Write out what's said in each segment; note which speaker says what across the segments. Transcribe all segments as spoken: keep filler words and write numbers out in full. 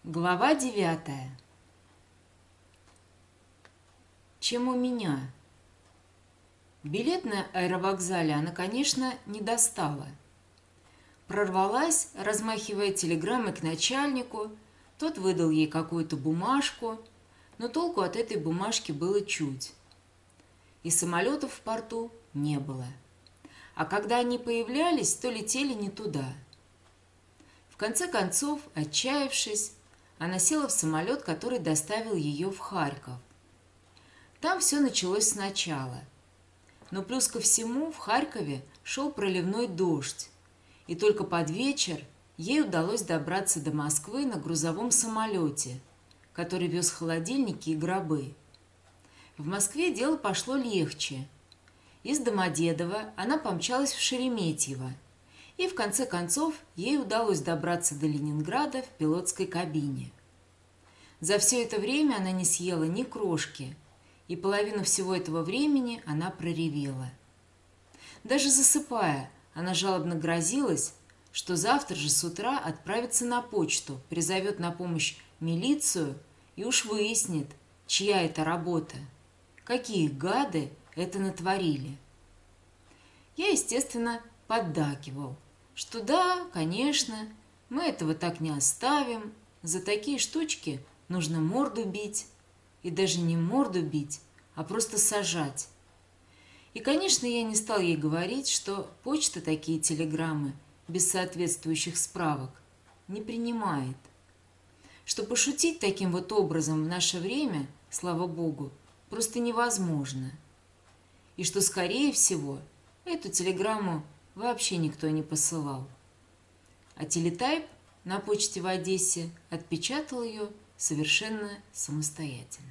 Speaker 1: Глава девятая. Чем у меня? Билет на аэровокзале она, конечно, не достала. Прорвалась, размахивая телеграммой к начальнику, тот выдал ей какую-то бумажку, но толку от этой бумажки было чуть. И самолетов в порту не было. А когда они появлялись, то летели не туда. В конце концов, отчаявшись, она села в самолет, который доставил ее в Харьков. Там все началось сначала. Но плюс ко всему в Харькове шел проливной дождь, и только под вечер ей удалось добраться до Москвы на грузовом самолете, который вез холодильники и гробы. В Москве дело пошло легче. Из Домодедова она помчалась в Шереметьево, и в конце концов ей удалось добраться до Ленинграда в пилотской кабине. За все это время она не съела ни крошки, и половину всего этого времени она проревела. Даже засыпая, она жалобно грозилась, что завтра же с утра отправится на почту, призовет на помощь милицию и уж выяснит, чья это работа, какие гады это натворили. Я, естественно, поддакивал, что да, конечно, мы этого так не оставим, за такие штучки нужно морду бить, и даже не морду бить, а просто сажать. И, конечно, я не стал ей говорить, что почта такие телеграммы без соответствующих справок не принимает, что пошутить таким вот образом в наше время, слава богу, просто невозможно, и что, скорее всего, эту телеграмму вообще никто не посылал. А телетайп на почте в Одессе отпечатал ее совершенно самостоятельно.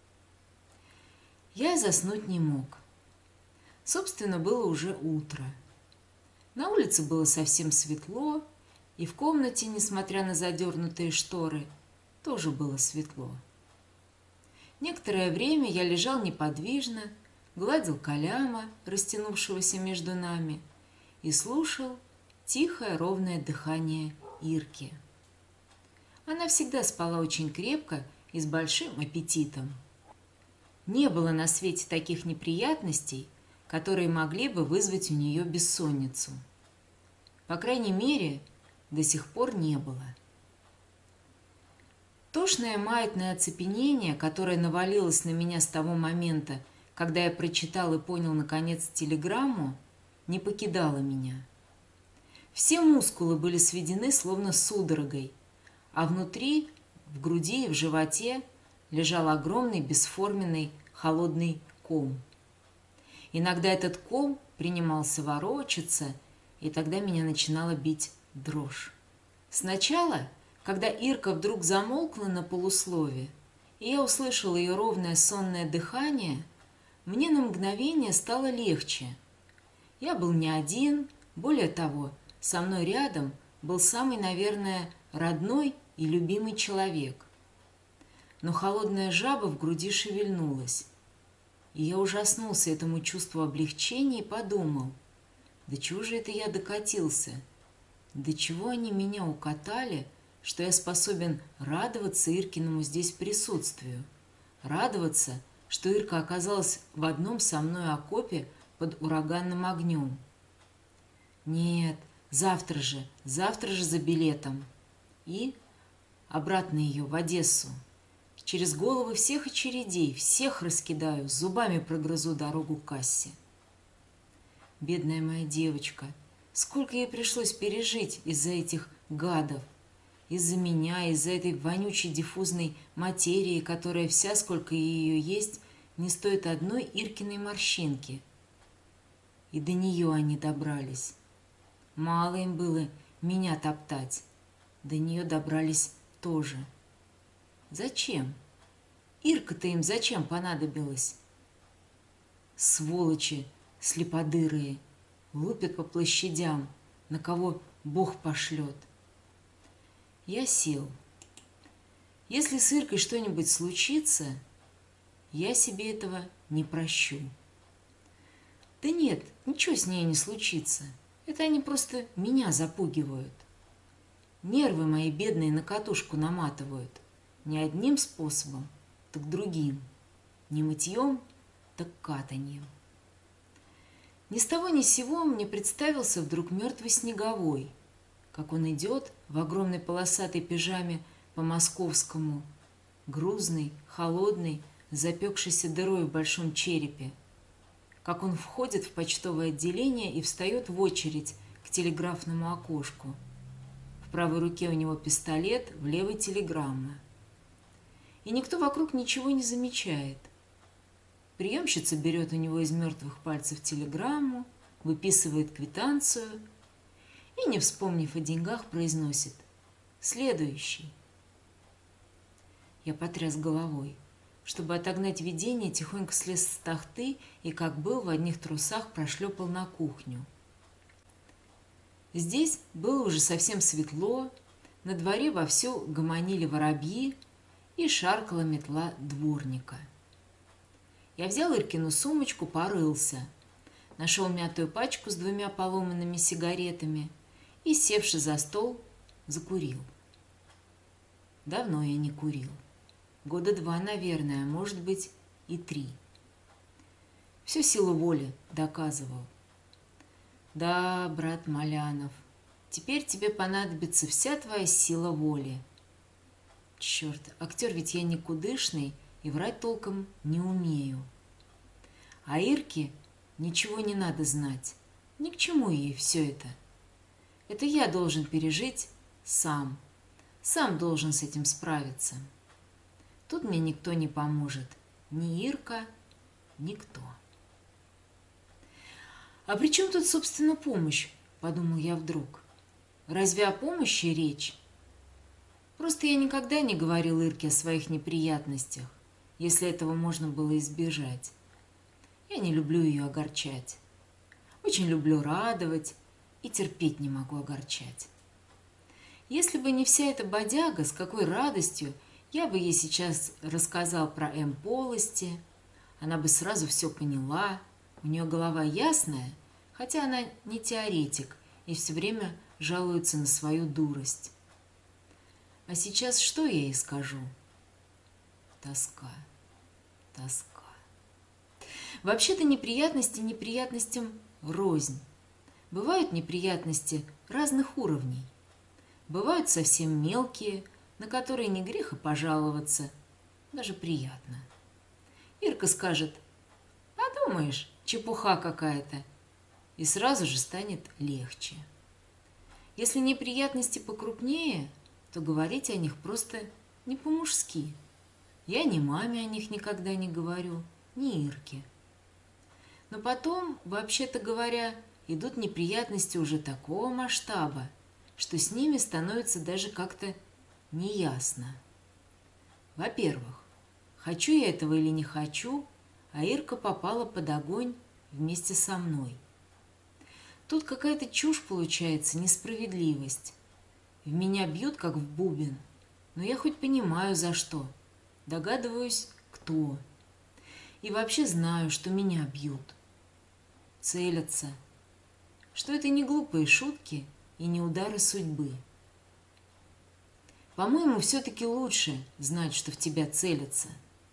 Speaker 1: Я заснуть не мог. Собственно, было уже утро. На улице было совсем светло, и в комнате, несмотря на задернутые шторы, тоже было светло. Некоторое время я лежал неподвижно, гладил Коляма, растянувшегося между нами, и слушал тихое ровное дыхание Ирки. Она всегда спала очень крепко и с большим аппетитом. Не было на свете таких неприятностей, которые могли бы вызвать у нее бессонницу. По крайней мере, до сих пор не было. Тошное маятное оцепенение, которое навалилось на меня с того момента, когда я прочитал и понял, наконец, телеграмму, не покидало меня. Все мускулы были сведены словно судорогой, а внутри, в груди и в животе лежал огромный бесформенный холодный ком. Иногда этот ком принимался ворочаться, и тогда меня начинала бить дрожь. Сначала, когда Ирка вдруг замолкла на полуслове, и я услышал ее ровное сонное дыхание, мне на мгновение стало легче. Я был не один, более того, со мной рядом был самый, наверное, родной и любимый человек. Но холодная жаба в груди шевельнулась, и я ужаснулся этому чувству облегчения и подумал, да чего же это я докатился, до чего они меня укатали, что я способен радоваться Иркиному здесь присутствию, радоваться, что Ирка оказалась в одном со мной окопе под ураганным огнем. Нет, завтра же, завтра же за билетом. И обратно ее в Одессу. Через головы всех очередей, всех раскидаю, зубами прогрызу дорогу к кассе. Бедная моя девочка, сколько ей пришлось пережить из-за этих гадов, из-за меня, из-за этой вонючей диффузной материи, которая вся, сколько ее есть, не стоит одной Иркиной морщинки. И до нее они добрались. Мало им было меня топтать, до нее добрались тоже. Зачем? Ирка-то им зачем понадобилась? Сволочи слеподырые, лупят по площадям, на кого Бог пошлет. Я сел. Если с Иркой что-нибудь случится, я себе этого не прощу. Да нет, ничего с ней не случится. Это они просто меня запугивают. Нервы мои бедные на катушку наматывают. Не одним способом, так другим. Не мытьем, так катаньем. Ни с того ни с сего мне представился вдруг мертвый Снеговой, как он идет в огромной полосатой пижаме по московскому, грузный, холодный, с запекшейся дырой в большом черепе, как он входит в почтовое отделение и встает в очередь к телеграфному окошку. В правой руке у него пистолет, в левой телеграмма. И никто вокруг ничего не замечает. Приемщица берет у него из мертвых пальцев телеграмму, выписывает квитанцию и, не вспомнив о деньгах, произносит: «Следующий». Я потряс головой. Чтобы отогнать видение, тихонько слез с тахты и, как был, в одних трусах прошлепал на кухню. Здесь было уже совсем светло, на дворе вовсю гомонили воробьи и шаркала метла дворника. Я взял Иркину сумочку, порылся, нашел мятую пачку с двумя поломанными сигаретами и, севши за стол, закурил. Давно я не курил. Года два, наверное, может быть, и три. Всю силу воли доказывал. Да, брат Малянов, теперь тебе понадобится вся твоя сила воли. Черт, актер ведь я никудышный и врать толком не умею. А Ирке ничего не надо знать. Ни к чему ей все это. Это я должен пережить сам. Сам должен с этим справиться. Тут мне никто не поможет. Ни Ирка, никто. «А при чем тут, собственно, помощь?» – подумал я вдруг. «Разве о помощи речь? Просто я никогда не говорил Ирке о своих неприятностях, если этого можно было избежать. Я не люблю ее огорчать. Очень люблю радовать и терпеть не могу огорчать. Если бы не вся эта бодяга, с какой радостью я бы ей сейчас рассказал про М. Полости, она бы сразу все поняла. У нее голова ясная, хотя она не теоретик и все время жалуется на свою дурость. А сейчас что я ей скажу? Тоска, тоска. Вообще-то неприятности неприятностям рознь. Бывают неприятности разных уровней. Бывают совсем мелкие, на которые не грех и пожаловаться, даже приятно. Ирка скажет: «Подумаешь, чепуха какая-то», и сразу же станет легче. Если неприятности покрупнее, то говорить о них просто не по-мужски. Я ни маме о них никогда не говорю, ни Ирке. Но потом, вообще-то говоря, идут неприятности уже такого масштаба, что с ними становится даже как-то неясно. Во-первых, хочу я этого или не хочу, а Ирка попала под огонь вместе со мной. Тут какая-то чушь получается, несправедливость. В меня бьют, как в бубен, но я хоть понимаю, за что. Догадываюсь, кто. И вообще знаю, что меня бьют. Целятся. Что это не глупые шутки и не удары судьбы. По-моему, все-таки лучше знать, что в тебя целятся.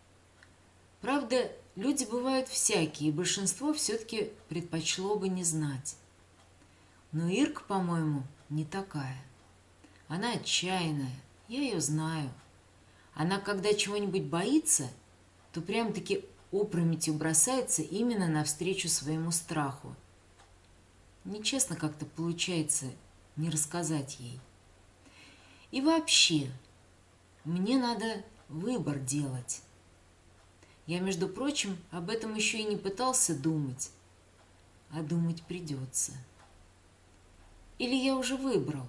Speaker 1: Правда, люди бывают всякие, и большинство все-таки предпочло бы не знать. Но Ирка, по-моему, не такая. Она отчаянная, я ее знаю. Она, когда чего-нибудь боится, то прям-таки опрометью бросается именно навстречу своему страху. Нечестно как-то получается не рассказать ей. И вообще, мне надо выбор делать. Я, между прочим, об этом еще и не пытался думать, а думать придется. Или я уже выбрал?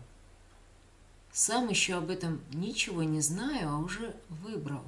Speaker 1: Сам еще об этом ничего не знаю, а уже выбрал.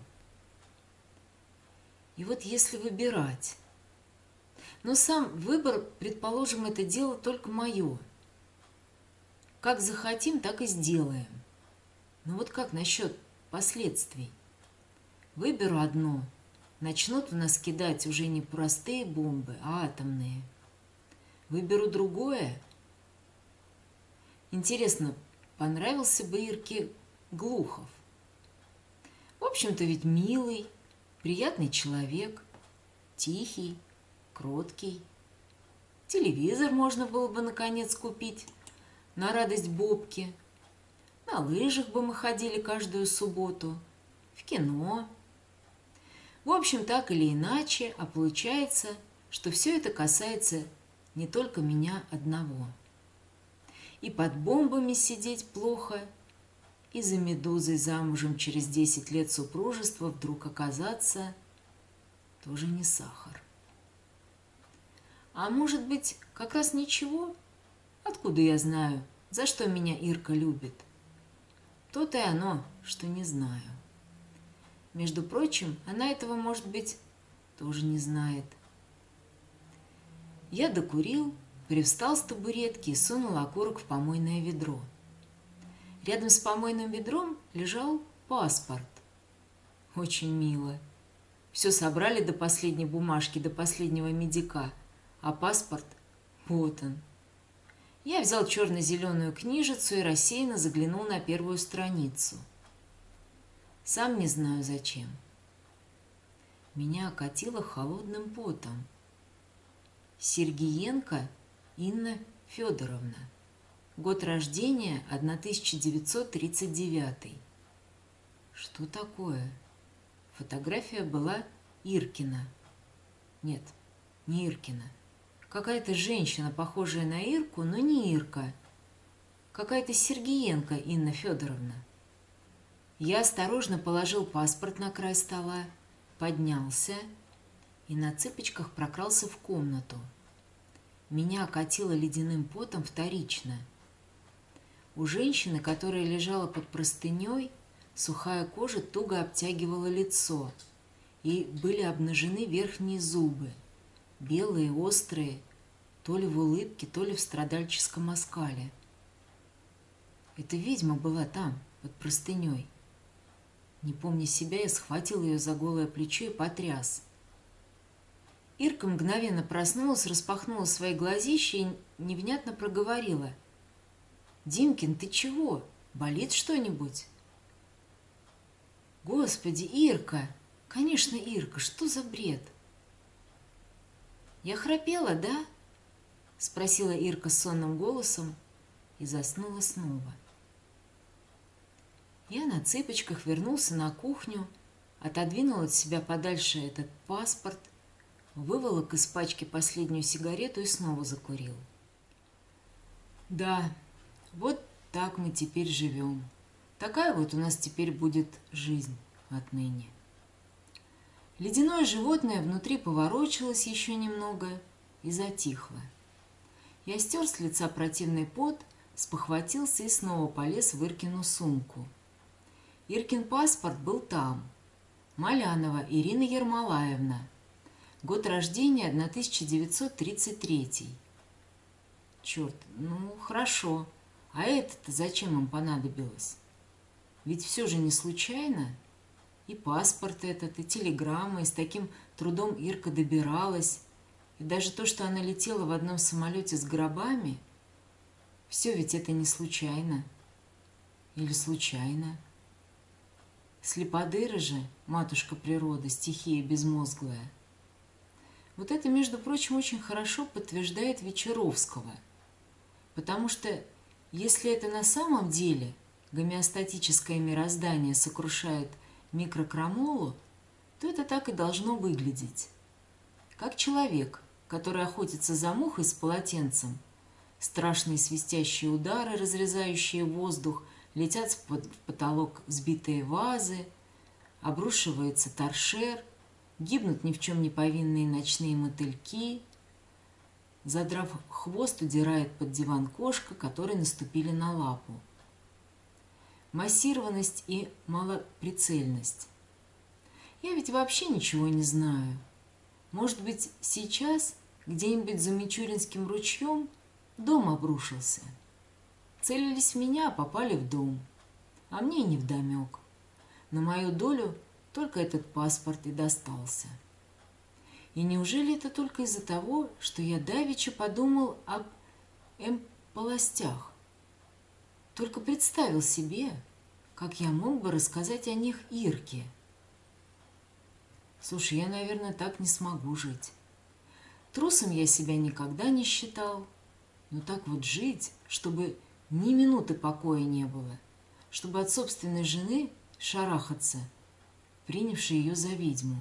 Speaker 1: И вот если выбирать... Но сам выбор, предположим, это дело только мое. Как захотим, так и сделаем. Но вот как насчет последствий? Выберу одно. Начнут в нас кидать уже не простые бомбы, а атомные. Выберу другое. Интересно, понравился бы Ирке Глухов. В общем-то ведь милый, приятный человек, тихий, кроткий. Телевизор можно было бы наконец купить на радость Бобке. На лыжах бы мы ходили каждую субботу, в кино. В общем, так или иначе, а получается, что все это касается не только меня одного. И под бомбами сидеть плохо, и за Медузой замужем через десять лет супружества вдруг оказаться тоже не сахар. А может быть, как раз ничего? Откуда я знаю, за что меня Ирка любит? То-то и оно, что не знаю. Между прочим, она этого, может быть, тоже не знает. Я докурил, привстал с табуретки и сунул окурок в помойное ведро. Рядом с помойным ведром лежал паспорт. Очень мило. Все собрали до последней бумажки, до последнего медика, а паспорт вот он. Я взял черно-зеленую книжицу и рассеянно заглянул на первую страницу. Сам не знаю зачем. Меня окатило холодным потом. Сергиенко Инна Федоровна. Год рождения тысяча девятьсот тридцать девятый. Что такое? Фотография была Иркина. Нет, не Иркина. Какая-то женщина, похожая на Ирку, но не Ирка. Какая-то Сергиенко Инна Федоровна. Я осторожно положил паспорт на край стола, поднялся и на цыпочках прокрался в комнату. Меня окатило ледяным потом вторично. У женщины, которая лежала под простыней, сухая кожа туго обтягивала лицо, и были обнажены верхние зубы, белые, острые, то ли в улыбке, то ли в страдальческом оскале. Эта ведьма была там, под простыней. Не помня себя, я схватил ее за голое плечо и потряс. Ирка мгновенно проснулась, распахнула свои глазища и невнятно проговорила: «Димкин, ты чего? Болит что-нибудь?» «Господи, Ирка! Конечно, Ирка, что за бред?» «Я храпела, да?» — спросила Ирка сонным голосом и заснула снова. Я на цыпочках вернулся на кухню, отодвинул от себя подальше этот паспорт, выволок из пачки последнюю сигарету и снова закурил. Да, вот так мы теперь живем. Такая вот у нас теперь будет жизнь отныне. Ледяное животное внутри поворочилось еще немного и затихло. Я стер с лица противный пот, спохватился и снова полез в Иркину сумку. Иркин паспорт был там. Малянова Ирина Ермолаевна. Год рождения тысяча девятьсот тридцать третий. Черт, ну хорошо. А это-то зачем им понадобилось? Ведь все же не случайно. И паспорт этот, и телеграмма, и с таким трудом Ирка добиралась. И даже то, что она летела в одном самолете с гробами, все ведь это не случайно. Или случайно. Слеподыры же, матушка природа, стихия безмозглая. Вот это, между прочим, очень хорошо подтверждает Вечеровского. Потому что если это на самом деле гомеостатическое мироздание сокрушает микрокрамолу, то это так и должно выглядеть. Как человек, который охотится за мухой с полотенцем. Страшные свистящие удары, разрезающие воздух, летят в потолок взбитые вазы, обрушивается торшер, гибнут ни в чем не повинные ночные мотыльки. Задрав хвост, удирает под диван кошка, которой наступили на лапу. Массированность и малоприцельность. Я ведь вообще ничего не знаю. Может быть, сейчас где-нибудь за Мичуринским ручьем дом обрушился. Целились в меня, а попали в дом. А мне и невдомек. На мою долю только этот паспорт и достался. И неужели это только из-за того, что я давеча подумал об эмполостях? только представил себе, как я мог бы рассказать о них Ирке. Слушай, я, наверное, так не смогу жить. Трусом я себя никогда не считал, но так вот жить, чтобы ни минуты покоя не было, чтобы от собственной жены шарахаться, принявшей ее за ведьму.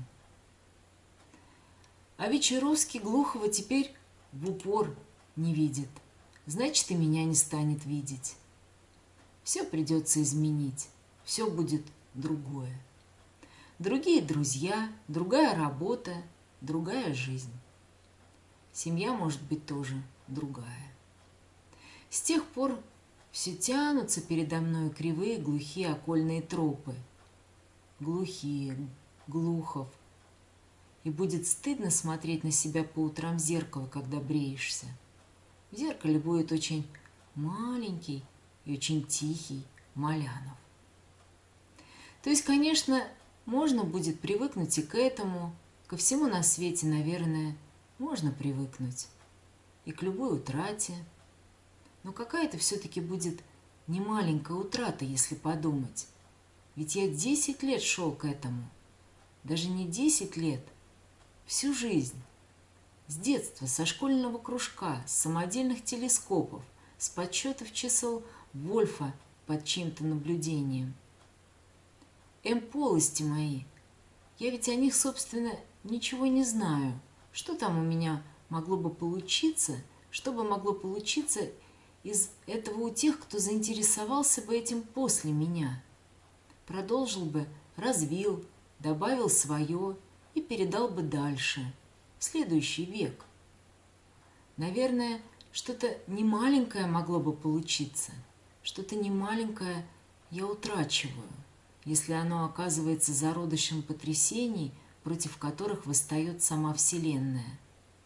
Speaker 1: А Вечеровский Глухова теперь в упор не видит, значит, и меня не станет видеть. Все придется изменить, все будет другое. Другие друзья, другая работа, другая жизнь. Семья может быть тоже другая. С тех пор все тянутся передо мной кривые, глухие окольные тропы. Глухие, Глухов. И будет стыдно смотреть на себя по утрам в зеркало, когда бреешься. В зеркале будет очень маленький и очень тихий Малянов. То есть, конечно, можно будет привыкнуть и к этому, ко всему на свете, наверное, можно привыкнуть. И к любой утрате. Но какая-то все-таки будет немаленькая утрата, если подумать. Ведь я десять лет шел к этому. Даже не десять лет, всю жизнь. С детства, со школьного кружка, с самодельных телескопов, с подсчетов чисел Вольфа под чьим-то наблюдением. М-полости мои. Я ведь о них, собственно, ничего не знаю. Что там у меня могло бы получиться, что бы могло получиться из этого у тех, кто заинтересовался бы этим после меня. Продолжил бы, развил, добавил свое и передал бы дальше, в следующий век. Наверное, что-то немаленькое могло бы получиться, что-то немаленькое я утрачиваю, если оно оказывается зародышем потрясений, против которых восстает сама Вселенная.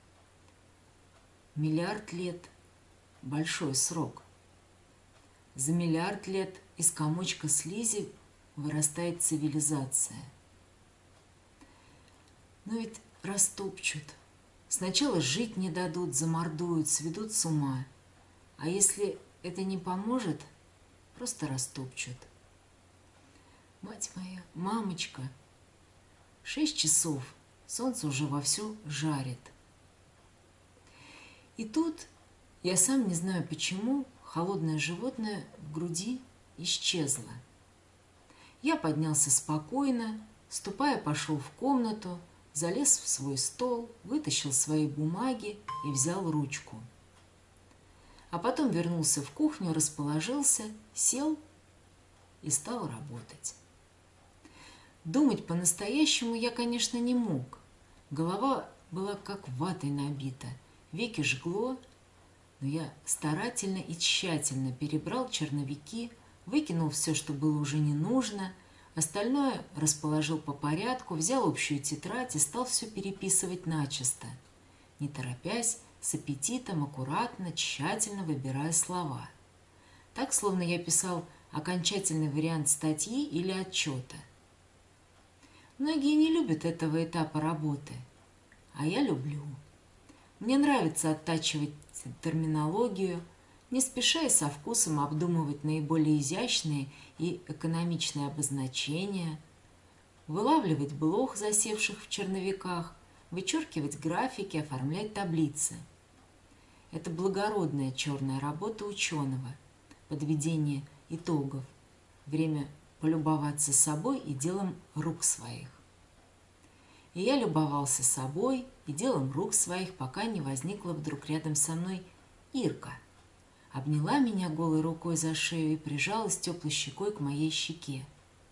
Speaker 1: Миллиард лет – большой срок. За миллиард лет из комочка слизи вырастает цивилизация. Но ведь растопчут. Сначала жить не дадут, замордуют, сведут с ума. А если это не поможет, просто растопчут. Мать моя, мамочка, шесть часов, солнце уже вовсю жарит. И тут, я сам не знаю почему, холодное животное в груди исчезло. Я поднялся спокойно, ступая, пошел в комнату, залез в свой стол, вытащил свои бумаги и взял ручку. А потом вернулся в кухню, расположился, сел и стал работать. Думать по-настоящему я, конечно, не мог. Голова была как ватой набита, веки жгло, но я старательно и тщательно перебрал черновики, выкинул все, что было уже не нужно, остальное расположил по порядку, взял общую тетрадь и стал все переписывать начисто, не торопясь, с аппетитом, аккуратно, тщательно выбирая слова. Так, словно я писал окончательный вариант статьи или отчета. Многие не любят этого этапа работы, а я люблю. Мне нравится оттачивать терминологию, не спеша и со вкусом обдумывать наиболее изящные и экономичные обозначения, вылавливать блох, засевших в черновиках, вычеркивать графики, оформлять таблицы. Это благородная черная работа ученого, подведение итогов, время полюбоваться собой и делом рук своих. И я любовался собой и делом рук своих, пока не возникла вдруг рядом со мной Ирка. Обняла меня голой рукой за шею и прижалась теплой щекой к моей щеке.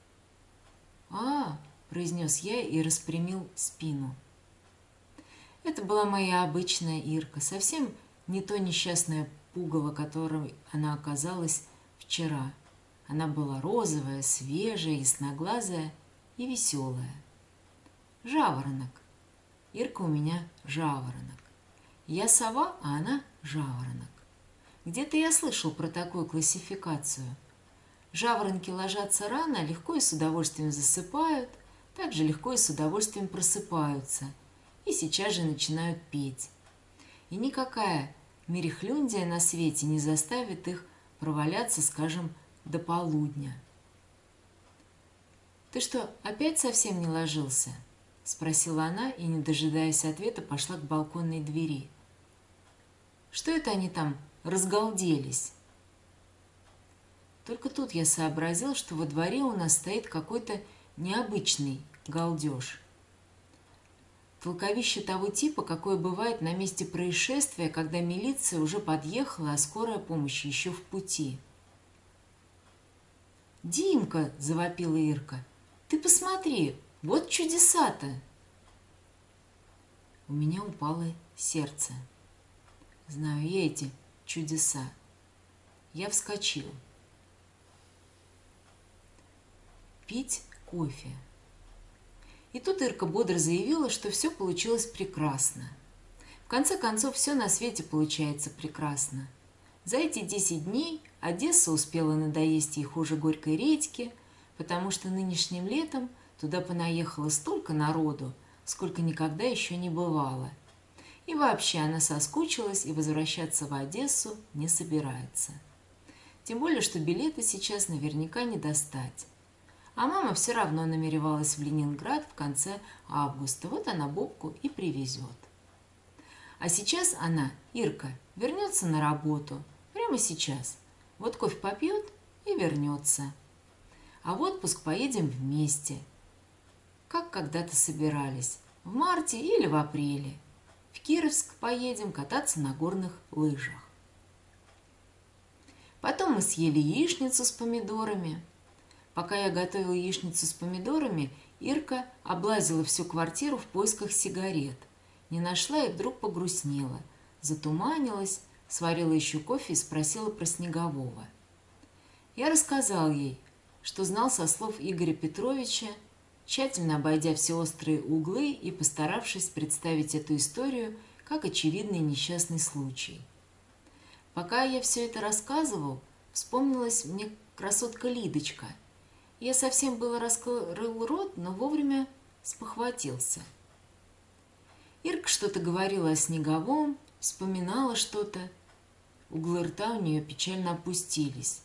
Speaker 1: «А!» – произнес я и распрямил спину. Это была моя обычная Ирка, совсем не то несчастное пугало, которой она оказалась вчера. Она была розовая, свежая, ясноглазая и веселая. Жаворонок. Ирка у меня жаворонок. Я сова, а она жаворонок. Где-то я слышал про такую классификацию. Жаворонки ложатся рано, легко и с удовольствием засыпают, также легко и с удовольствием просыпаются и сейчас же начинают петь. И никакая мерехлюндия на свете не заставит их проваляться, скажем, до полудня. «Ты что, опять совсем не ложился?» – спросила она и, не дожидаясь ответа, пошла к балконной двери. «Что это они там разгалделись?» Только тут я сообразил, что во дворе у нас стоит какой-то необычный галдеж. Толковище того типа, какое бывает на месте происшествия, когда милиция уже подъехала, а скорая помощь еще в пути. «Димка!» – завопила Ирка. «Ты посмотри, вот чудеса-то!» У меня упало сердце. Знаю я эти чудеса. Я вскочил. Пить кофе. И тут Ирка бодро заявила, что все получилось прекрасно. В конце концов, все на свете получается прекрасно. За эти десять дней Одесса успела надоесть ей хуже горькой редьки, потому что нынешним летом туда понаехало столько народу, сколько никогда еще не бывало. И вообще она соскучилась и возвращаться в Одессу не собирается. Тем более, что билеты сейчас наверняка не достать. А мама все равно намеревалась в Ленинград в конце августа. Вот она Бобку и привезет. А сейчас она, Ирка, вернется на работу. Прямо сейчас. Вот кофе попьет и вернется. А в отпуск поедем вместе. Как когда-то собирались. В марте или в апреле. В Кировск поедем кататься на горных лыжах. Потом мы съели яичницу с помидорами. Пока я готовила яичницу с помидорами, Ирка облазила всю квартиру в поисках сигарет. Не нашла и вдруг погрустнела. Затуманилась, сварила еще кофе и спросила про Снегового. Я рассказал ей, что знал со слов Игоря Петровича, тщательно обойдя все острые углы и постаравшись представить эту историю как очевидный несчастный случай. Пока я все это рассказывал, вспомнилась мне красотка Лидочка. Я совсем было раскрыл рот, но вовремя спохватился. Ирка что-то говорила о Снеговом, вспоминала что-то. Углы рта у нее печально опустились.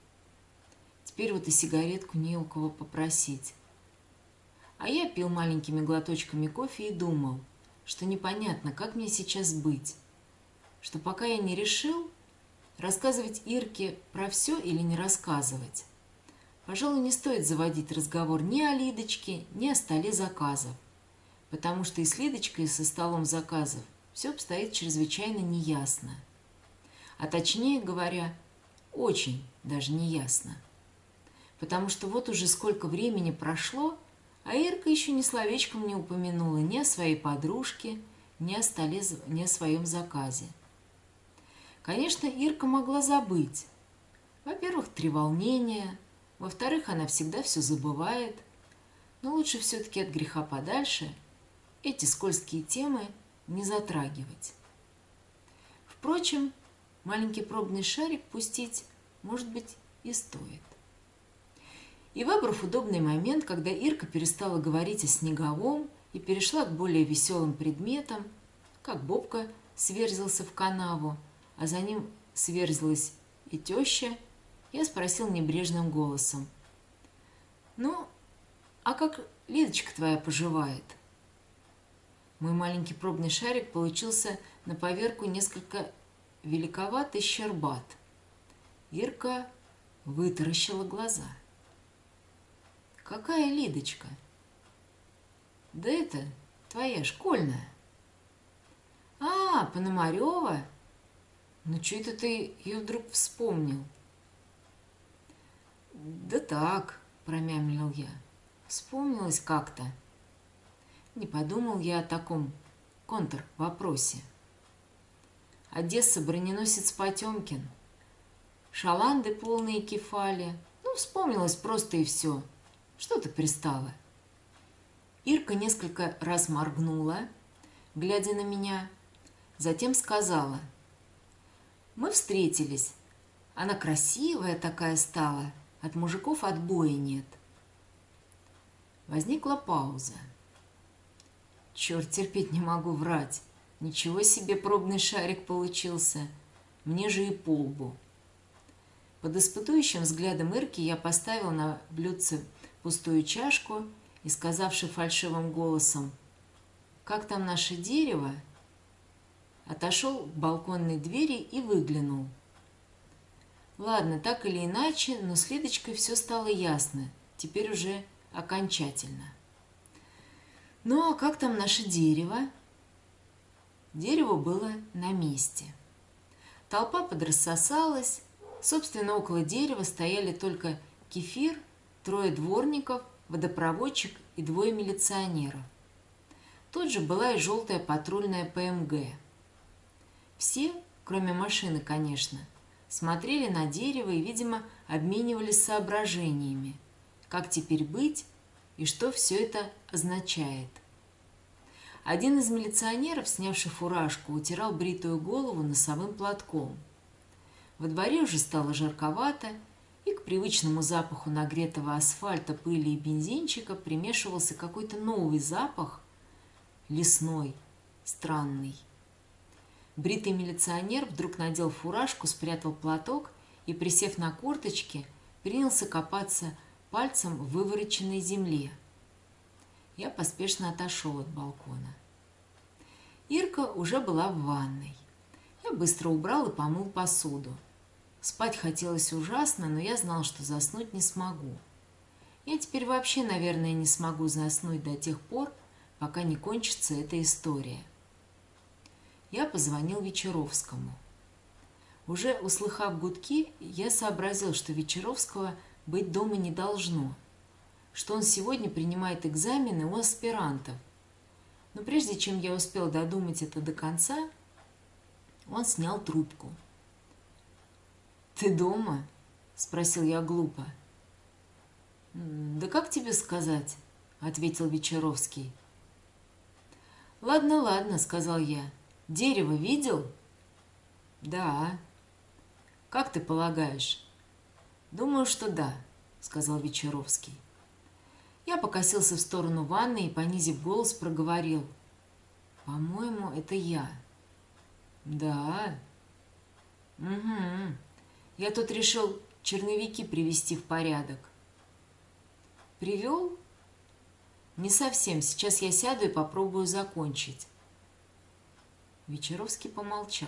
Speaker 1: Теперь вот и сигаретку не у кого попросить. А я пил маленькими глоточками кофе и думал, что непонятно, как мне сейчас быть. Что пока я не решил, рассказывать Ирке про все или не рассказывать. Пожалуй, не стоит заводить разговор ни о Лидочке, ни о столе заказов, потому что и с Лидочкой, и со столом заказов все обстоит чрезвычайно неясно. А точнее говоря, очень даже неясно. Потому что вот уже сколько времени прошло, а Ирка еще ни словечком не упомянула ни о своей подружке, ни о столе, ни о своем заказе. Конечно, Ирка могла забыть. Во-первых, треволнение. Во-вторых, она всегда все забывает. Но лучше все-таки от греха подальше эти скользкие темы не затрагивать. Впрочем, маленький пробный шарик пустить, может быть, и стоит. И выбрав удобный момент, когда Ирка перестала говорить о Снеговом и перешла к более веселым предметам, как Бобка сверзился в канаву, а за ним сверзилась и теща, я спросил небрежным голосом: «Ну, а как Лидочка твоя поживает?» Мой маленький пробный шарик получился на поверку несколько великоват и щербат. Ирка вытаращила глаза. «Какая Лидочка?» «Да это твоя школьная». «А, Пономарева? Ну, что это ты ее вдруг вспомнил?» «Да так», — промямлил я, — «вспомнилось как-то». Не подумал я о таком контрвопросе. Одесса, броненосец Потемкин, шаланды полные кефали. Ну, вспомнилось просто и все. Что ты пристала? Ирка несколько раз моргнула, глядя на меня, затем сказала: «Мы встретились. Она красивая такая стала, от мужиков отбоя нет». Возникла пауза. Черт, терпеть не могу врать. Ничего себе пробный шарик получился. Мне же и по лбу. Под испытующим взглядом Ирки я поставил на блюдце пустую чашку и, сказавши фальшивым голосом: «Как там наше дерево?», отошел к балконной двери и выглянул. Ладно, так или иначе, но с Лидочкой все стало ясно, теперь уже окончательно. «Ну, а как там наше дерево?» Дерево было на месте. Толпа подрассосалась. Собственно, около дерева стояли только Кефир, трое дворников, водопроводчик и двое милиционеров. Тут же была и желтая патрульная ПМГ. Все, кроме машины, конечно, смотрели на дерево и, видимо, обменивались соображениями, как теперь быть и что все это означает. Один из милиционеров, снявший фуражку, утирал бритую голову носовым платком. Во дворе уже стало жарковато, и к привычному запаху нагретого асфальта, пыли и бензинчика примешивался какой-то новый запах, лесной, странный. Бритый милиционер вдруг надел фуражку, спрятал платок и, присев на корточки, принялся копаться пальцем в вывороченной земле. Я поспешно отошел от балкона. Ирка уже была в ванной. Я быстро убрал и помыл посуду. Спать хотелось ужасно, но я знал, что заснуть не смогу. Я теперь вообще, наверное, не смогу заснуть до тех пор, пока не кончится эта история. Я позвонил Вечеровскому. Уже услыхав гудки, я сообразил, что Вечеровского быть дома не должно, что он сегодня принимает экзамены у аспирантов. Но прежде чем я успел додумать это до конца, он снял трубку. «Ты дома?» – спросил я глупо. «Да как тебе сказать?» – ответил Вечеровский. «Ладно, ладно», – сказал я. «Дерево видел?» «Да». «Как ты полагаешь?» «Думаю, что да», – сказал Вечеровский. Я покосился в сторону ванны и, понизив голос, проговорил: «По-моему, это я». «Да?» «Угу. Я тут решил черновики привести в порядок». «Привел?» «Не совсем. Сейчас я сяду и попробую закончить». Вечеровский помолчал.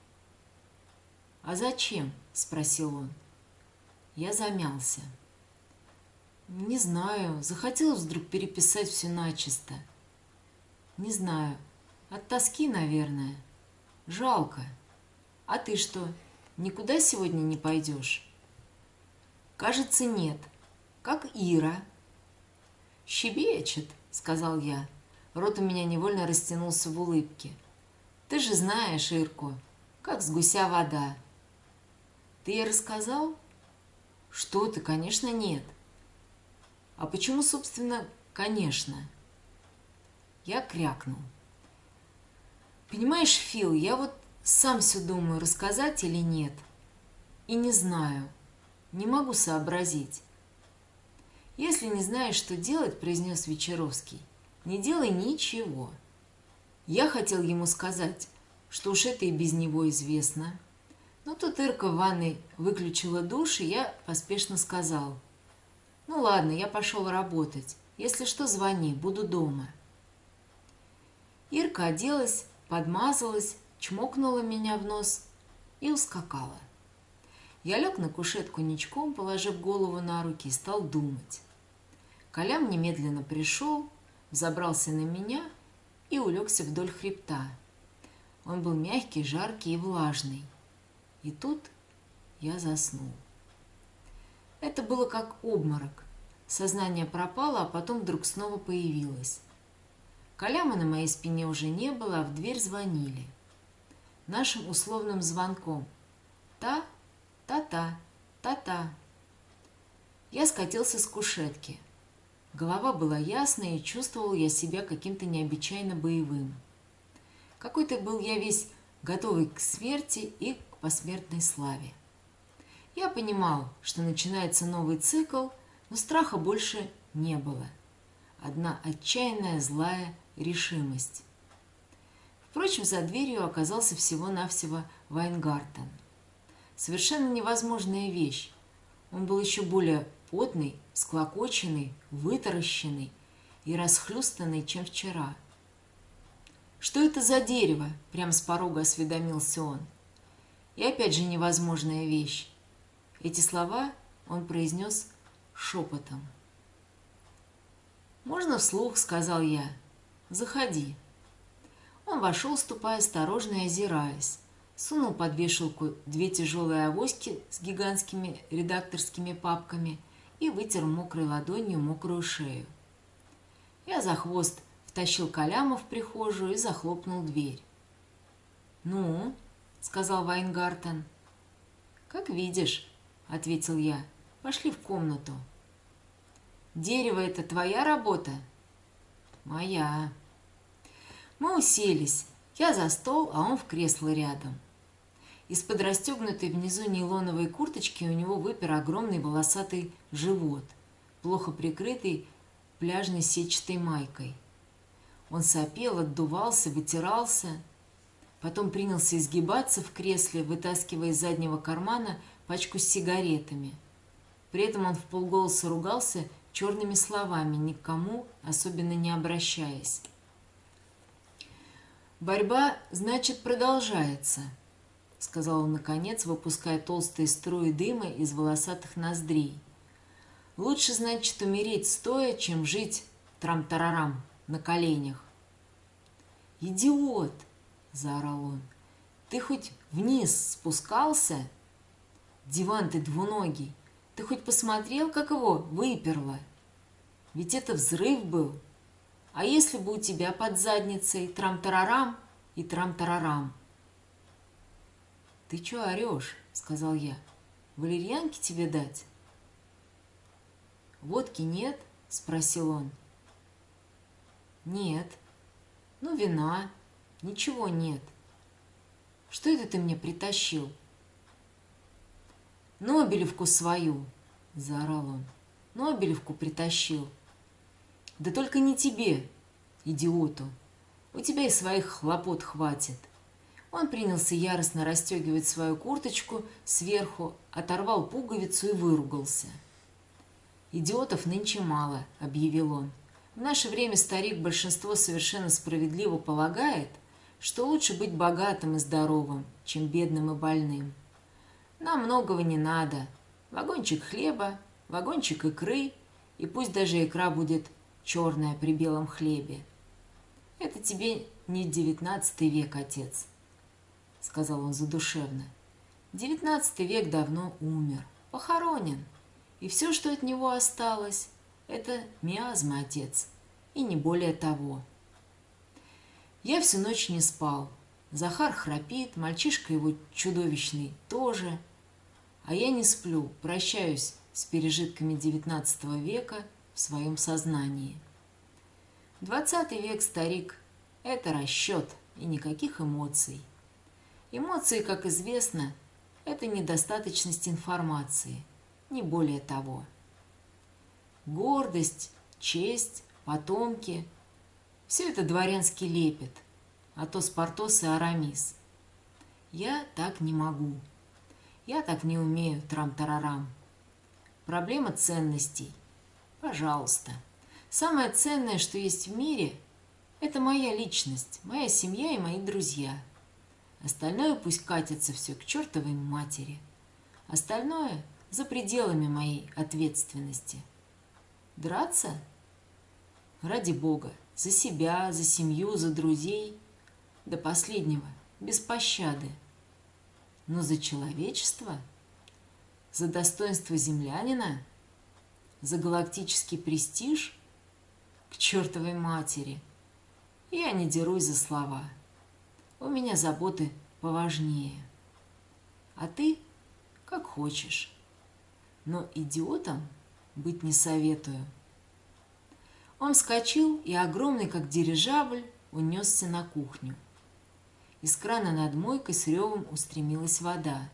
Speaker 1: «А зачем?» – спросил он. Я замялся. «Не знаю. Захотелось вдруг переписать все начисто. Не знаю. От тоски, наверное. Жалко. А ты что, никуда сегодня не пойдешь?» «Кажется, нет. Как Ира?» «Щебечет», — сказал я. Рот у меня невольно растянулся в улыбке. «Ты же знаешь Ирку, как с гуся вода». «Ты ей рассказал?» «Что ты, конечно, нет». «А почему, собственно, конечно?» Я крякнул. «Понимаешь, Фил, я вот сам все думаю, рассказать или нет. И не знаю, не могу сообразить». «Если не знаешь, что делать, — произнес Вечеровский, — не делай ничего». Я хотел ему сказать, что уж это и без него известно. Но тут Ирка в ванной выключила душ, и я поспешно сказал: «Ну ладно, я пошел работать. Если что, звони, буду дома». Ирка оделась, подмазалась, чмокнула меня в нос и ускакала. Я лег на кушетку ничком, положив голову на руки, и стал думать. Колям немедленно пришел, взобрался на меня и улегся вдоль хребта. Он был мягкий, жаркий и влажный. И тут я заснул. Это было как обморок. Сознание пропало, а потом вдруг снова появилось. Коляма на моей спине уже не было, а в дверь звонили. Нашим условным звонком. Та, та-та, та-та. Я скатился с кушетки. Голова была ясная, и чувствовал я себя каким-то необычайно боевым. Какой-то был я весь готовый к смерти и к посмертной славе. Я понимал, что начинается новый цикл, но страха больше не было. Одна отчаянная злая решимость. Впрочем, за дверью оказался всего-навсего Вайнгартен. Совершенно невозможная вещь. Он был еще более потный, склокоченный, вытаращенный и расхлюстанный, чем вчера. «Что это за дерево?» – прямо с порога осведомился он. И опять же невозможная вещь. Эти слова он произнес шепотом. «Можно вслух?» – сказал я. «Заходи». Он вошел, ступая осторожно и озираясь. Сунул под вешалку две тяжелые авоськи с гигантскими редакторскими папками и вытер мокрой ладонью мокрую шею. Я за хвост втащил Коляма в прихожую и захлопнул дверь. «Ну?» – сказал Вайнгартен. «Как видишь», – ответил я. «Пошли в комнату». «Дерево – это твоя работа?» «Моя». Мы уселись. Я за стол, а он в кресло рядом. Из-под расстегнутой внизу нейлоновой курточки у него выпер огромный волосатый живот, плохо прикрытый пляжной сетчатой майкой. Он сопел, отдувался, вытирался, потом принялся изгибаться в кресле, вытаскивая из заднего кармана пачку с сигаретами. При этом он вполголоса ругался черными словами, ни к кому особенно не обращаясь. «Борьба, значит, продолжается», — сказал он наконец, выпуская толстые струи дыма из волосатых ноздрей. «Лучше, значит, умереть стоя, чем жить трам-тарарам на коленях». «Идиот!» — заорал он. «Ты хоть вниз спускался? Диван ты двуногий! Ты хоть посмотрел, как его выперло? Ведь это взрыв был. А если бы у тебя под задницей трам-тарарам и трам-тарарам?» «Ты чё орёшь?» — сказал я. «Валерьянки тебе дать?» «Водки нет?» — спросил он. «Нет». «Ну, вина. Ничего нет. Что это ты мне притащил?» «Нобелевку свою!» — заорал он. «Нобелевку притащил. Да только не тебе, идиоту. У тебя и своих хлопот хватит». Он принялся яростно расстегивать свою курточку сверху, оторвал пуговицу и выругался. «Идиотов нынче мало», — объявил он. «В наше время старик большинство совершенно справедливо полагает, что лучше быть богатым и здоровым, чем бедным и больным. Нам многого не надо. Вагончик хлеба, вагончик икры, и пусть даже икра будет черная при белом хлебе. Это тебе не девятнадцатый век, отец», — сказал он задушевно. «Девятнадцатый век давно умер, похоронен, и все, что от него осталось, это миазма, отец, и не более того». Я всю ночь не спал. Захар храпит, мальчишка его чудовищный тоже, а я не сплю, прощаюсь с пережитками девятнадцатого века в своем сознании. Двадцатый век, старик, это расчет и никаких эмоций. Эмоции, как известно, это недостаточность информации, не более того. Гордость, честь, потомки – все это дворянский лепет, а то Спартос и Арамис. Я так не могу. Я так не умею, трам-тарарам. Проблема ценностей. Пожалуйста. Самое ценное, что есть в мире, это моя личность, моя семья и мои друзья. Остальное пусть катится все к чертовой матери. Остальное за пределами моей ответственности. Драться? Ради Бога. За себя, за семью, за друзей. До последнего. Без пощады. Но за человечество? За достоинство землянина? За галактический престиж? К чертовой матери. Я не дерусь за слова. У меня заботы поважнее. А ты как хочешь. Но идиотом быть не советую. Он вскочил и, огромный как дирижабль, унесся на кухню. Из крана над мойкой с ревом устремилась вода.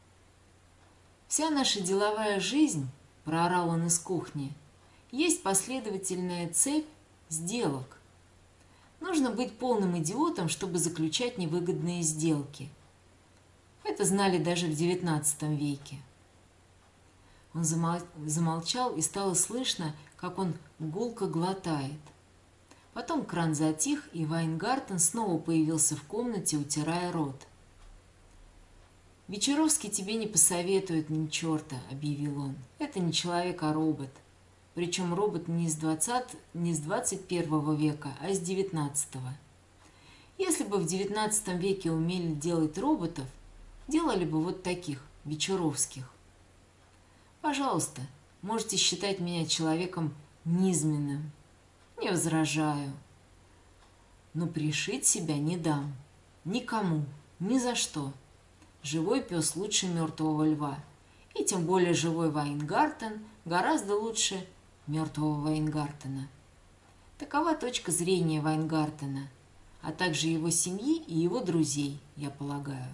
Speaker 1: «Вся наша деловая жизнь, — проорал он из кухни, — есть последовательная цепь сделок. Нужно быть полным идиотом, чтобы заключать невыгодные сделки. Это знали даже в девятнадцатом веке. Он замолчал, и стало слышно, как он гулко глотает. Потом кран затих, и Вайнгартен снова появился в комнате, утирая рот. «Вечеровский тебе не посоветует ни черта», — объявил он. «Это не человек, а робот. Причем робот не из двадцатого, не из двадцать первого века, а из девятнадцатого. Если бы в девятнадцатом веке умели делать роботов, делали бы вот таких, Вечеровских. Пожалуйста, можете считать меня человеком низменным. Не возражаю. Но пришить себя не дам. Никому, ни за что. Живой пес лучше мертвого льва. И тем более живой Вайнгартен гораздо лучше мертвого Вайнгартена. Такова точка зрения Вайнгартена, а также его семьи и его друзей, я полагаю.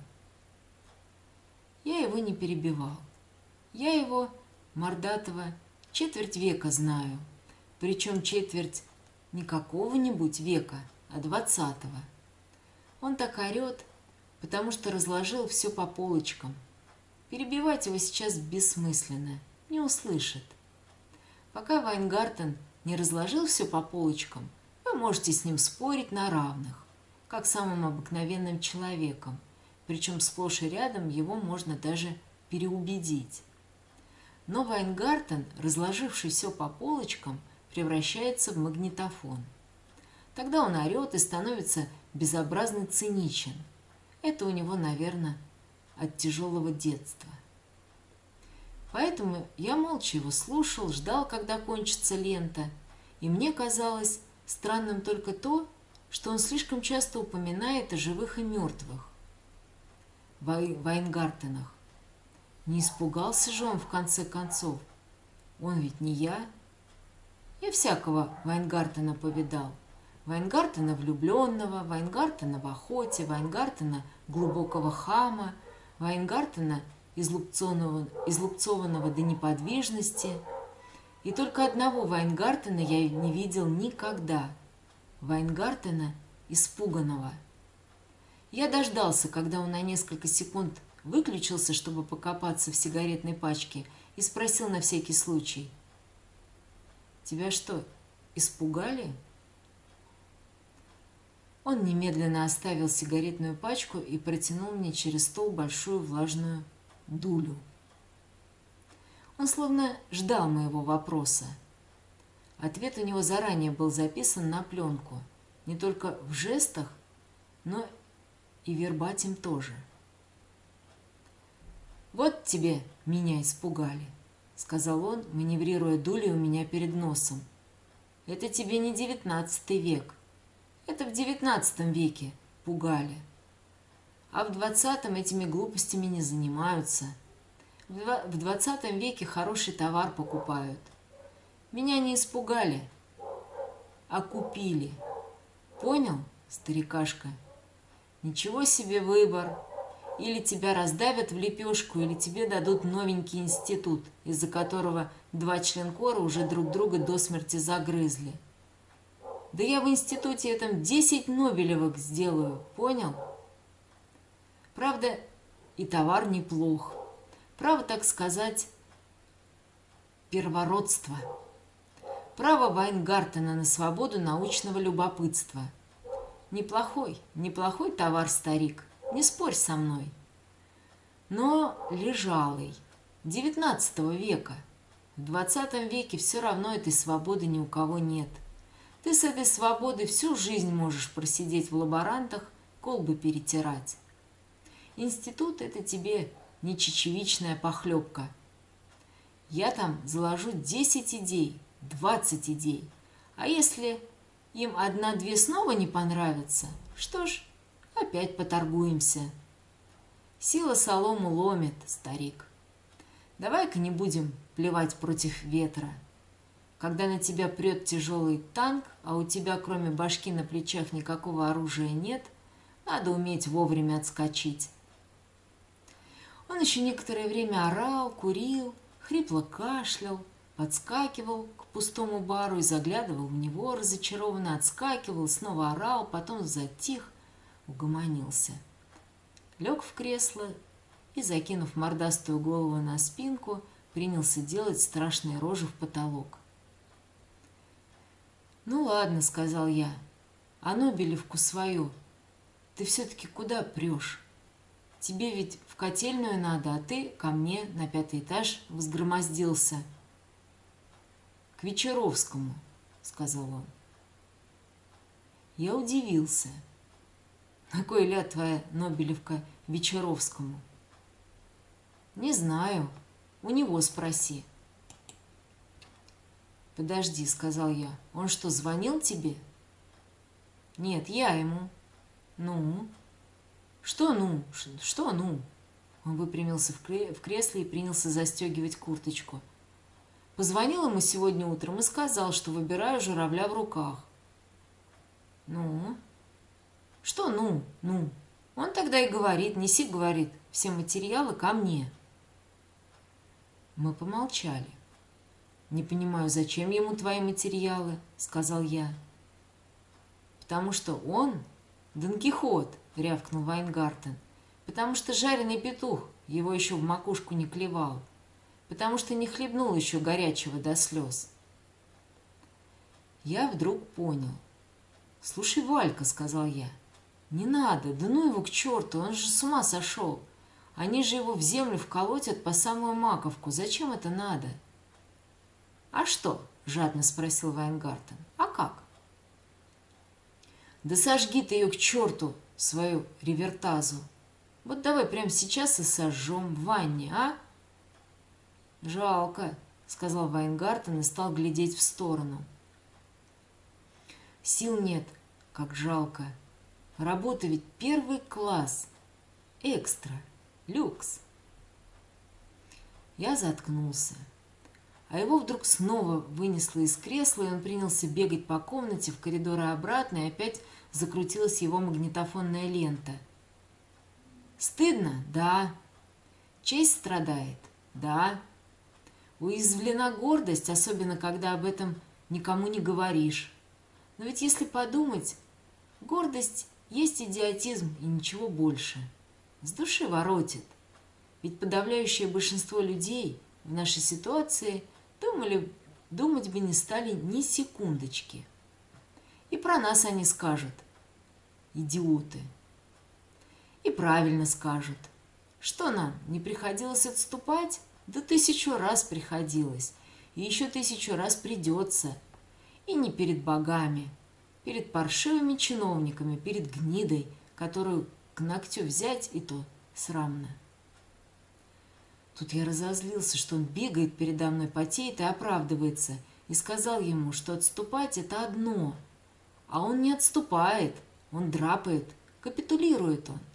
Speaker 1: Я его не перебивал. Я его, мордатого, четверть века знаю, причем четверть не какого-нибудь века, а двадцатого. Он так орет, потому что разложил все по полочкам. Перебивать его сейчас бессмысленно, не услышит. Пока Вайнгартен не разложил все по полочкам, вы можете с ним спорить на равных, как с самым обыкновенным человеком, причем сплошь и рядом его можно даже переубедить. Но Вайнгартен, разложивший все по полочкам, превращается в магнитофон. Тогда он орет и становится безобразно циничен. Это у него, наверное, от тяжелого детства. Поэтому я молча его слушал, ждал, когда кончится лента, и мне казалось странным только то, что он слишком часто упоминает о живых и мертвых Вайнгартенах. Не испугался же он в конце концов? Он ведь не я. Я всякого Вайнгартена повидал. Вайнгартена влюбленного, Вайнгартена в охоте, Вайнгартена глубокого хама, Вайнгартена излупцованного, излупцованного до неподвижности. И только одного Вайнгартена я не видел никогда. Вайнгартена испуганного. Я дождался, когда он на несколько секунд выключился, чтобы покопаться в сигаретной пачке, и спросил на всякий случай: «Тебя что, испугали?» Он немедленно оставил сигаретную пачку и протянул мне через стол большую влажную дулю. Он словно ждал моего вопроса. Ответ у него заранее был записан на пленку, не только в жестах, но и вербатим тоже. «Вот тебе меня испугали», — сказал он, маневрируя дулей у меня перед носом. «Это тебе не девятнадцатый век. Это в девятнадцатом веке пугали. А в двадцатом этими глупостями не занимаются. В двадцатом веке хороший товар покупают. Меня не испугали, а купили. Понял, старикашка? Ничего себе выбор. Или тебя раздавят в лепешку, или тебе дадут новенький институт, из-за которого два членкора уже друг друга до смерти загрызли. Да я в институте этом десять Нобелевок сделаю, понял? Правда, и товар неплох. Право, так сказать, первородство. Право Вайнгартена на свободу научного любопытства. Неплохой, неплохой товар, старик. Не спорь со мной. Но лежалый, девятнадцатого века. В двадцатом веке все равно этой свободы ни у кого нет. Ты с этой свободой всю жизнь можешь просидеть в лаборантах, колбы перетирать. Институт – это тебе не чечевичная похлебка. Я там заложу десять идей, двадцать идей. А если им одна-две снова не понравятся, что ж, опять поторгуемся. Сила солому ломит, старик. Давай-ка не будем плевать против ветра. Когда на тебя прет тяжелый танк, а у тебя кроме башки на плечах никакого оружия нет, надо уметь вовремя отскочить. Он еще некоторое время орал, курил, хрипло кашлял, подскакивал к пустому бару и заглядывал в него, разочарованно отскакивал, снова орал, потом затих, угомонился. Лег в кресло и, закинув мордастую голову на спинку, принялся делать страшные рожи в потолок. «Ну ладно», — сказал я, — «а Нобелевку свою ты все-таки куда прешь? Тебе ведь в котельную надо, а ты ко мне на пятый этаж взгромоздился». «К Вечеровскому», — сказал он. Я удивился. «На кой ляд твоя Нобелевка Вечеровскому?» «Не знаю. У него спроси». «Подожди», — сказал я. «Он что, звонил тебе?» «Нет, я ему». «Ну?» «Что ну? Что ну?» Он выпрямился в кресле и принялся застегивать курточку. «Позвонил ему сегодня утром и сказал, что выбираю журавля в руках». «Ну?» «Что ну? Ну?» Он тогда и говорит, неси, говорит, все материалы ко мне. Мы помолчали. «Не понимаю, зачем ему твои материалы?» — сказал я. «Потому что он Дон Кихот», — рявкнул Вайнгартен. «Потому что жареный петух его еще в макушку не клевал. Потому что не хлебнул еще горячего до слез». Я вдруг понял. «Слушай, Валька», — сказал я, — «не надо, да ну его к черту, он же с ума сошел. Они же его в землю вколотят по самую маковку. Зачем это надо?» «А что?» — жадно спросил Вайнгартен. «А как?» «Да сожги ты ее к черту, свою ревертазу. Вот давай прямо сейчас и сожжем в ванне, а?» «Жалко», — сказал Вайнгартен и стал глядеть в сторону. «Сил нет, как жалко. Работа ведь первый класс, экстра, люкс». Я заткнулся. А его вдруг снова вынесло из кресла, и он принялся бегать по комнате, в коридор и обратно, и опять закрутилась его магнитофонная лента. «Стыдно? Да. Честь страдает? Да. Уязвлена гордость, особенно когда об этом никому не говоришь. Но ведь если подумать, гордость есть идиотизм и ничего больше. С души воротит. Ведь подавляющее большинство людей в нашей ситуации думали, думать бы не стали ни секундочки. И про нас они скажут: идиоты. И правильно скажут. Что нам, не приходилось отступать? Да тысячу раз приходилось. И еще тысячу раз придется. И не перед богами, перед паршивыми чиновниками, перед гнидой, которую к ногтю взять, и то срамно. Тут я разозлился, что он бегает передо мной, потеет и оправдывается, и сказал ему, что отступать — это одно. А он не отступает, он драпает, капитулирует он.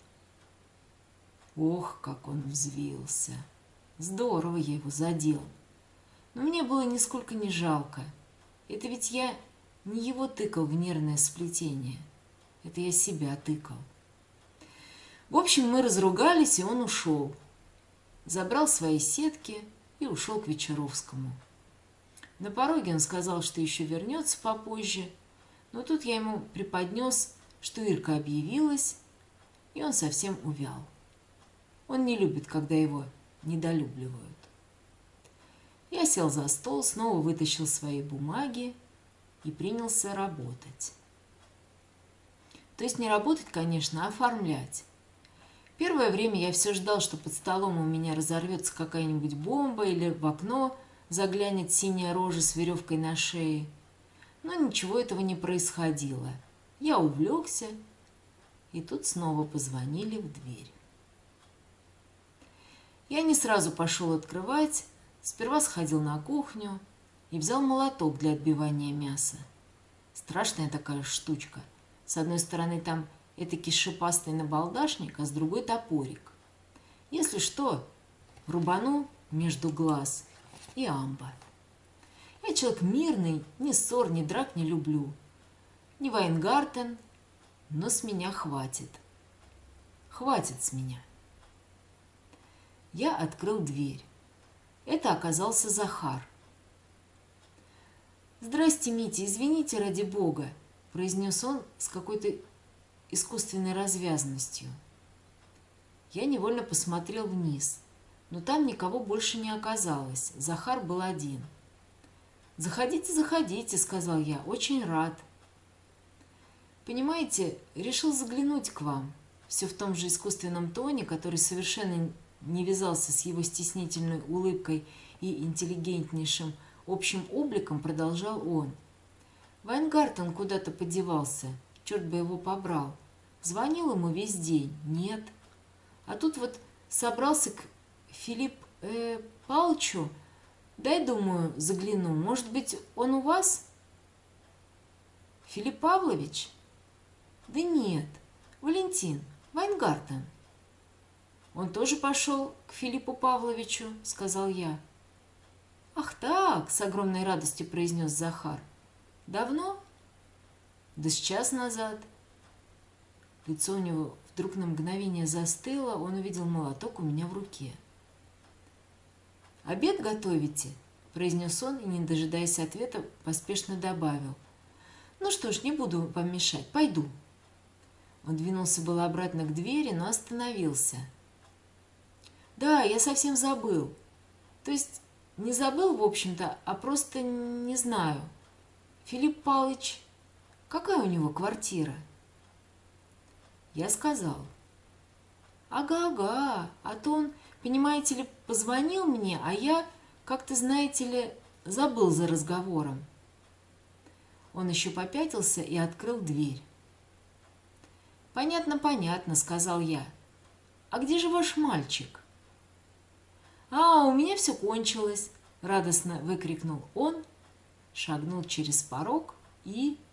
Speaker 1: Ох, как он взвился! Здорово я его задел. Но мне было нисколько не жалко. Это ведь я не его тыкал в нервное сплетение. Это я себя тыкал. В общем, мы разругались, и он ушел. Забрал свои сетки и ушел к Вечеровскому. На пороге он сказал, что еще вернется попозже, но тут я ему преподнес, что Ирка объявилась, и он совсем увял. Он не любит, когда его недолюбливают. Я сел за стол, снова вытащил свои бумаги и принялся работать. То есть не работать, конечно, а оформлять. Первое время я все ждал, что под столом у меня разорвется какая-нибудь бомба или в окно заглянет синяя рожа с веревкой на шее. Но ничего этого не происходило. Я увлекся, и тут снова позвонили в дверь. Я не сразу пошел открывать, сперва сходил на кухню и взял молоток для отбивания мяса. Страшная такая штучка. С одной стороны там этакий шипастый набалдашник, а с другой топорик. Если что, рубану между глаз и амба. Я человек мирный, ни ссор, ни драк не люблю. Не Вайнгартен, но с меня хватит. Хватит с меня. Я открыл дверь. Это оказался Захар. «Здрасте, Митя, извините ради бога», — произнес он с какой-то искусственной развязностью. Я невольно посмотрел вниз, но там никого больше не оказалось. Захар был один. «Заходите, заходите», — сказал я, — «очень рад». «Понимаете, решил заглянуть к вам». Все в том же искусственном тоне, который совершенно не вязался с его стеснительной улыбкой и интеллигентнейшим общим обликом, продолжал он. Вайнгартен куда-то подевался, черт бы его побрал. Звонил ему весь день, нет. А тут вот собрался к Филипп э, Палычу. Дай, думаю, загляну. Может быть, он у вас? Филипп Павлович? Да нет, Валентин, Вайнгартен. Он тоже пошел к Филиппу Павловичу, сказал я. Ах так, с огромной радостью произнес Захар. Давно? Да с час назад. Лицо у него вдруг на мгновение застыло, он увидел молоток у меня в руке. «Обед готовите?» – произнес он и, не дожидаясь ответа, поспешно добавил. «Ну что ж, не буду вам мешать, пойду». Он двинулся было обратно к двери, но остановился. «Да, я совсем забыл. То есть не забыл, в общем-то, а просто не знаю. Филипп Павлович, какая у него квартира?» Я сказал. «Ага-ага, а то он, понимаете ли, позвонил мне, а я, как-то, знаете ли, забыл за разговором». Он еще попятился и открыл дверь. «Понятно, понятно», — сказал я. «А где же ваш мальчик?» «А, у меня все кончилось», — радостно выкрикнул он, шагнул через порог и